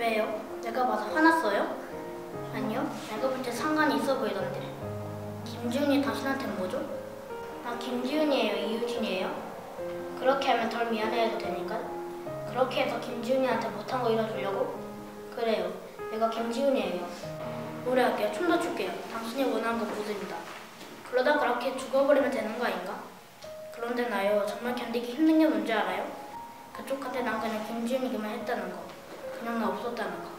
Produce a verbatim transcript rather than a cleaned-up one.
왜요? 내가 봐서 화났어요? 아니요, 내가 볼 때 상관이 있어 보이던데. 김지훈이 당신한테는 뭐죠? 나 김지훈이에요, 이유진이에요? 그렇게 하면 덜 미안해해도 되니까? 그렇게 해서 김지훈이한테 못한 거 잃어주려고? 그래요, 내가 김지훈이에요. 노래할게요, 춤도 출게요. 당신이 원하는 건 모습이다. 그러다 그렇게 죽어버리면 되는 거 아닌가? 그런데 나요, 정말 견디기 힘든 게 뭔지 알아요? 그쪽한테 난 그냥 김지훈이기만 했다는 거. 그냥 나 없었다는 거.